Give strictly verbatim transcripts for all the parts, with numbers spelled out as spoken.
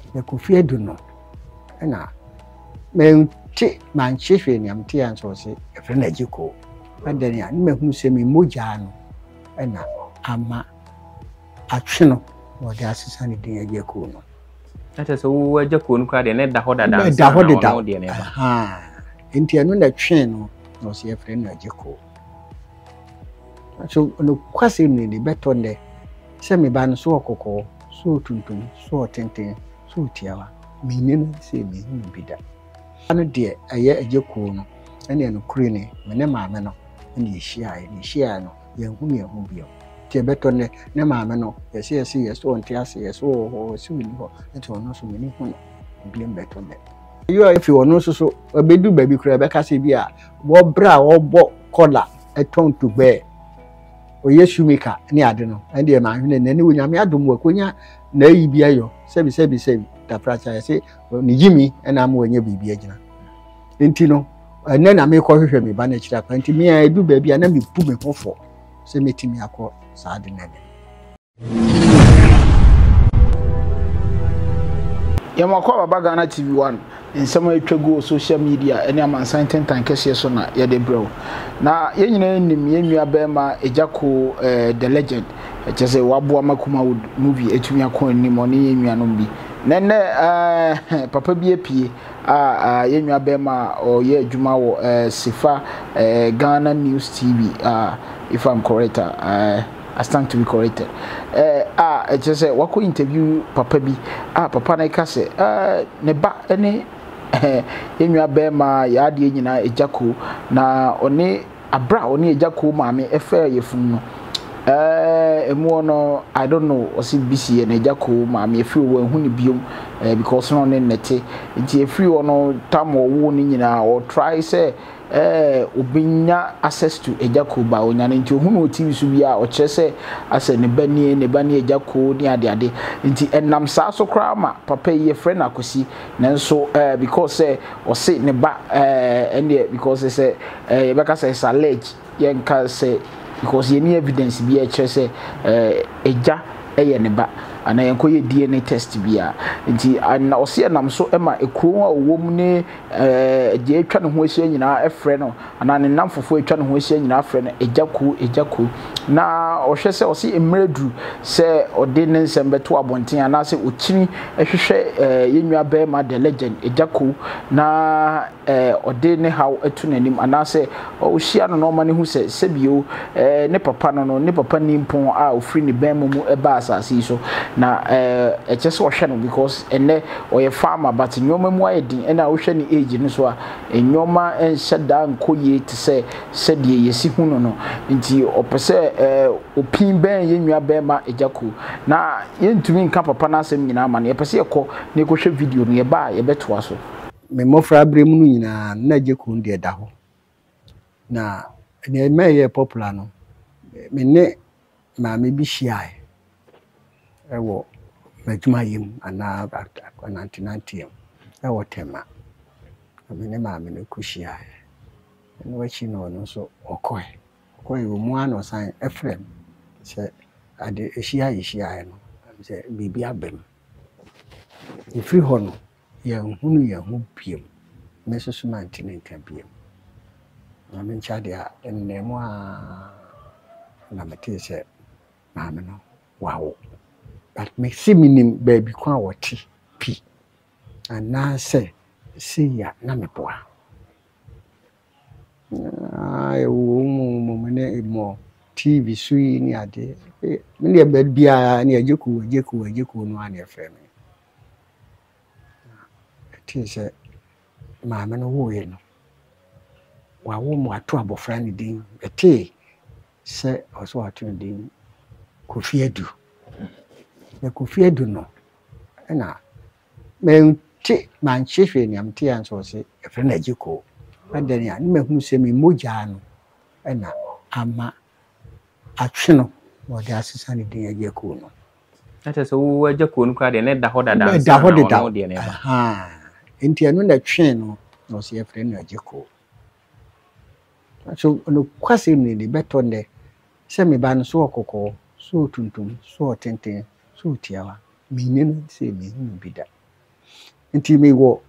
ya kufie du no na me ti man chehwe ni amte an so se efre na Agya Koo adani an me hu se me moja no na ama atwe no wo de asesa ne din Agya Koo no ata so wo Agya Koo no kwa de ne da ho da dan da ho de da ha enti anu na twe no no se efre na Agya Koo so no kwase ni ni beto nde se me ba no so okoko so tuntum so tenten so tiawa me nenu se me hu bida anu de aye Agya Koo no ene no kure ne me ne maame no ene ehia aye ne ehia no ye hu me hu bio tie beto ne ne maame no ye se ye se ye so onte ase ye so ho so ni ho enti ono so me ni hu no blame beto ne yo if you ono so so obedu baby kure be ka se bi a wo bra wo bo kola eton to be o yesu mika ni ade no ende e ma hwene nani wonyame adom wakonya na yi bia yo sebi sebi sebi da fracha ya se ni jimi ena ma wanya bibia gina enti no ene na me ko hwehwe me ba na kira kwa enti me a edu ba bia na me pu me hofo se metimi akọ sa ade na de Yamakwa baba Ghana T V one nsema etwagu social media ene amansan tentan kese so na ye de bro na ye nyina nim ye nua ba ma Agya Koo the legend chese wabo amakuma movie etumi akọ nim oni ye nua no bi nene eh papa bi epie a ye nua ba ma o ye adwuma wo Sifa Ghana News T V uh, if I'm correct uh, I stand to be corrected. Eh ah e just say wako interview papa bi ah papa na ka say eh ne ba ene eh enwa be ma ya de nyina Agya Koo na one abra one Agya Koo maame efe yefun no eh emu no I don't know osi bisi na Agya Koo maame efi wo hu ni biom eh because no ne nete nti efi wo no tam wo ni nyina or try say eh obinya access to Agya Koo ba onya nti ohunu o T V so bia o kyerese ase ne bani ne bani Agya Koo ni ade ade nti enam saa so kra ma papa ye friend akosi nanso eh because eh o se ne ba eh ene because say eh beka say salage ye nka say because ye ni evidence bia kyerese eh Agya eye ne ba ana yenkoye D N A test bia nti ana ose enam so ema ekuro a owom ne eh de atwa ne ho ahia nyina efre no ana ne namfofo atwa ne ho ahia nyina afre no Agya Koo Agya Koo na ohwe se ose emredu se ode ne nsembeto abonten ana se okini ehwehwe eh yenwa ba ma the legend Agya Koo na eh ode ne haw etu nanim ana se ohia no no ma ne hu se sebio eh ne papa no no ne papa nimpon a ofri ne ban mu eba asase so na eh e chese wo hwe no because ene oye farmer but nyoma mu ayedin ena wo hwe ni age no so a nyoma enhye da nkoye te se se de yesi hu no no nti opese eh opin ben ye nwa ben ma Agya Koo na yentumi nka papa na asem nyina ma na yepese ekọ na ekohwe video no ye ba ye betoa so me mofra bremu no nyina na Agya Koo de da ho na ne me ye popular no me ne ma me bi hia ewo majuma yim ana ninety ninety ewo tema amene ma me kushia ene wachi no no so okoy okoy mu ano san efrem se ade ehia ehia no se bibi abem ifri ho no ye hunu ye hu biem mesoso ninety ninety biem na me chade a enne mo a na mete se ma me no wow but me see minim baby kwa woti pi ana se see ya na me boa ai wo mo mo ne mo T V sui ni ade me ne ba bia ni Agya Koo Agya Koo Agya Koo no an efe me ti se ma me no wo ye no wa wo mo ato abofra ni din ete se oso ato din Kofi Adu ya Kofi Adu no na me ti man chehwe ni amte an so se efre na Agya Koo adani an me hu se me moja no na ama atwe no wo de asesa ne din Agya Koo no ata so wo Agya Koo no kwa de ne da ho da dan da ho de da ha enti anu na twe no no se efre na Agya Koo so no kwase ni de beto nde se me ba no so okoko so tuntum so tenten so tiawa me nenu se me hu bida nti me wo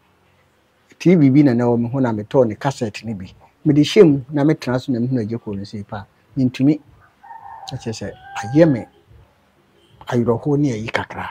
T V bi na na wo me ho na me to ne cassette ni bi me de hyem na me tena so na me hu Agya Koo no sei pa ntumi ache se aye me ayro ho ne ayi kakra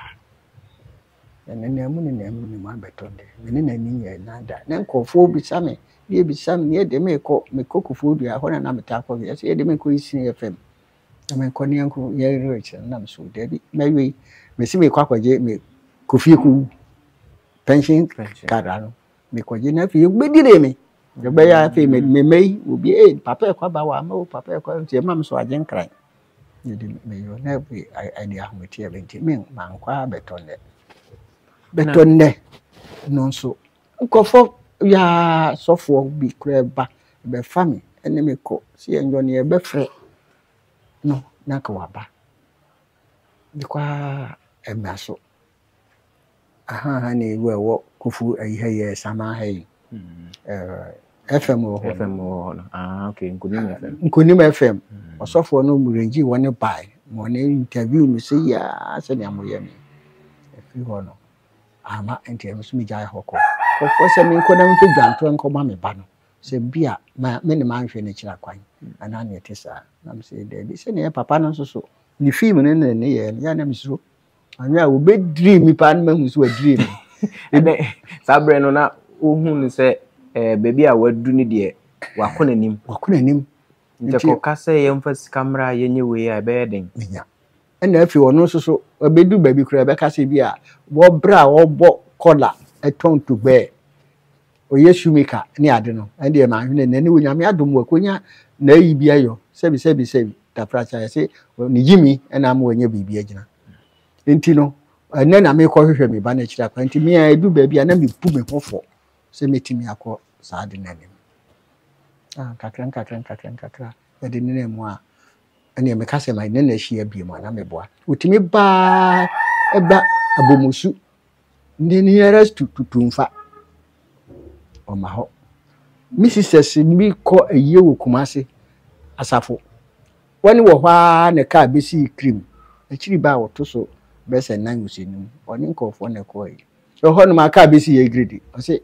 ene na mu ne na mu ne ma betonde me ne na ni ye na da na nkofo bi sa me ye bi sa me ye de me ko me kokofo dua ho na na me ta ko ye se ye de me ko isi F M na me ko ne anko ye rich na me so de bi na wi me si me kwa kwaje me kofie ku pension card no me kwaje na fi gbedire me de be ya fi me me mai obi eh papa e kwa ba wa ma o papa e kwa nti ma me so agen kran ye de me yo na bi ai dia ahmeti e benti me man kwa betonde betonde no so nkofo ya sofo bi kura ba be fami ene me ko si enjo ne e be frɛ no na ka waba di kwa emaso aha ha ne wo wo kufu ayi haye sama hayi eh F M wo F M wo no ah okay nkunim F M nkunim F M osofo no murenji woni bai mo ne interview mi se ya se ne amoye mi efi ho no ama enti em so mi jai hoko ko fo se mi ko na mi fi dwanto enko ma me ba no se bia ma me ne ma nhwe ne kira kwan ana ne tesa na me se de bi se ne papa no so so ni film ne ne ne ye ya na mi so anya wo be dream mi pa na ma hu so a dream ebe sabre no na ohun ni se eh baby a wadu ni de wakona nim wakona nim nti ko ka se ye mfa camera ye nye we a be den nya ena afi wono so so obedu baby kura be ka se bi a wo bra wo bo kola eton to gbe oyesu mika ni ade no ende ma hwene ne ne wonyame adom wakonya na yi bia yo sebi sebi sebi ta pracha ya se ni jimi ena ma wanya bibia gina enti no ene na me ko hwehwe me ba na kira kwa enti me a edu baby a na me pu me hofo se metimi akọ saa de nanim ah kakran kakran kakran kakra ya de nene mu a ene me ka se mai nene hia bi mu na me boa utimi ba eba abomusu ndi nearest to tutumfa o ma ho missus mi ko aye wo kumase asafo woni wo hwa ne ka besi cream akiri ba wo to so be se nan usenu oni nkofo ne ko yi e ho no ma ka besi ye grade o se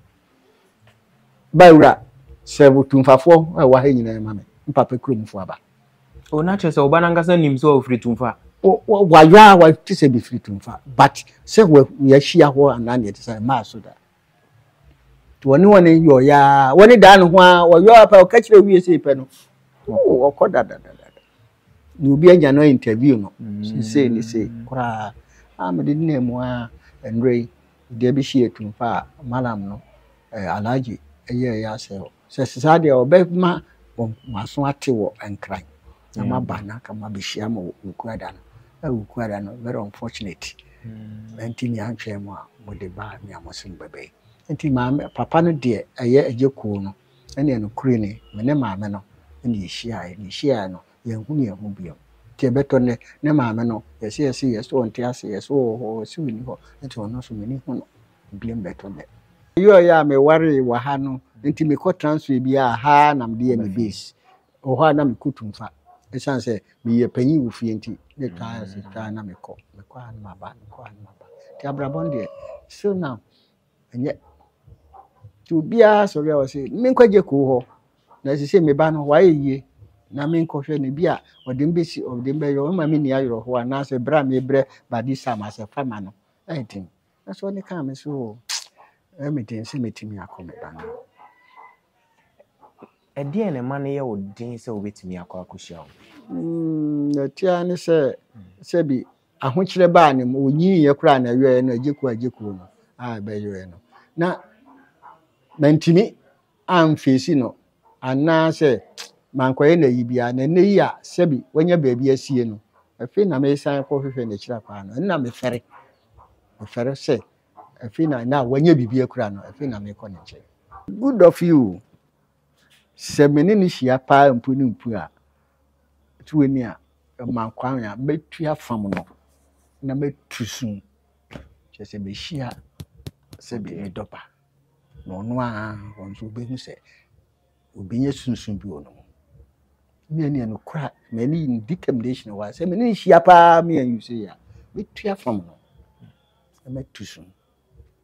Baura seven tumfafo wa ha nyina ma me mpapa kromfo aba o na che se oba na ngasa nim so ofri tumfa o wa ya wa tise bi free tumfa but se we ya hia ho ana ne tise ma so da to woni woni yo ya woni da no ho a wo yo pa o ka kire wi ese pe no o ko da da da ni obi anya no interview no se ni se kura a me de ne mu a enrei de bi hia tumfa malam no alaji eye ya se se se de obema maso ate wo enkran na maba na ka ma be hia ma ukuada no e ukuada no very unfortunate enti ni antwe mu a mo de ba mi amosin bebe enti ma papa no de eye Agya Koo no ene no kure ni me ne maame no ene hia ni hia no ye hu ni hu bio ti beto ne ne maame no ye se ye se ye so onte ase ye so ho si ni ho enti ono so me ni hu no biem beto ne yo ya me ware wa ha no nti me ko transfer bi a ha na me de me base o ha na me kutumfa e san se me ye panyi wo fie nti ne ka se ka na me ko me ko an ma ba me ko an ma ba ti abrabon de so now enye tu bia so ya o se me ko Agya Koo ho na se se me ba no wa ye na me ko hwe ne bia o de mbesi o de mbe yo ma me ni ayro ho na se bra me bre ba di sama se fama no e tin na so ne ka me so everything se metimi akome ban e die ne ma ne ye odin se obetimi akọ akohia o mm na tia ne se se bi ahokyere ba ne mo onyi ye kura na we na Agya Koo Agya Koo no a be yo no na mantimi am fesi no ana se mankoye na yibia na ne yi a se bi wanya baabi asie no afi na me san ko hwehwe na kira kwa no na me fere me fere se afi na na wanya bibi akura no afi na me ko ne che good of you se me ni hia pa mpu ni mpu a tuweni a ma kwan a betua fam no na betusun che se be hia se be me dopa no no a wonso be hu se obi nye sunsun bi ono me ni no kra me ni determination wa se me ni hia pa me an you say ya betua fam no na betusun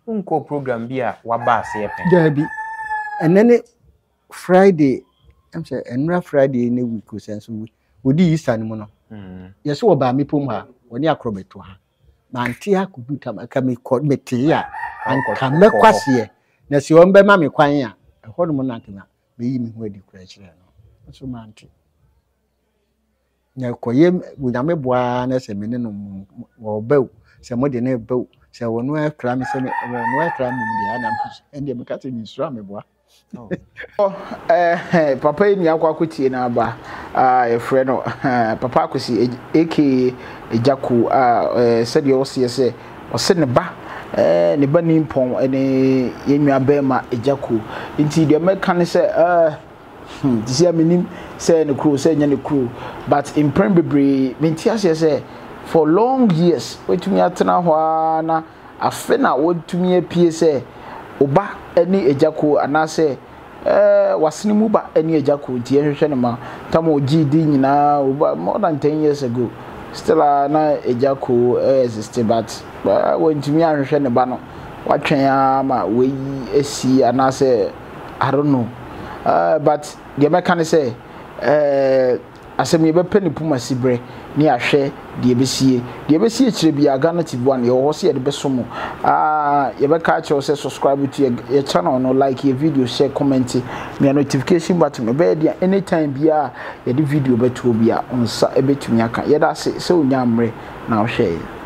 unko program bi a waba ase pen Dabi. And then Friday, I'm saying, and Friday in a week or sense, we did Easter mono. Yes, what about me puma when you acrobat to her. Mantia could do time, I can be called me tia and come back quasi. That's your own by mammy quania, a whole monarchina, be me where the question. So, Manti. Now, Koyem with a me boy as a minimum or bow, somebody never bow. So when we have crammed some, when we have crammed the animals, and the cutting is ram, boy. Oh, eh, Papa ni akwa kuti na ba ah e frɛ no Papa akosi aka Agya Koo ah said you see say ɔse ne ba eh ne ba ni mpɔn ene yenwa ba ma Agya Koo nti de meka ne sɛ eh hmm disia minim sɛ ne kuro sɛ nya ne kuro but in prebebre menti ase sɛ for long years wetumi atena hɔ na afe na wotumi apie sɛ oba eni Agya Koo anase eh wasene mu ba eni Agya Koo tie hwehwe ne ma tamo G D nyina oba more than ten years ago still na Agya Koo exist but wontumi ahwehwe ne ba no watwen ama we esi anase I don't know uh but the meka ne say eh asem ye bepe ne puma sibre ni ahwe de ebesie de ebesie kire bia Ghana T V one ye wo se ye de besomo ah ye beka che say subscribe to your channel no like your video share comment me notification button be dia anytime bia ye de video beto bia onsa ebetumi aka ye da se se onya amre na wo share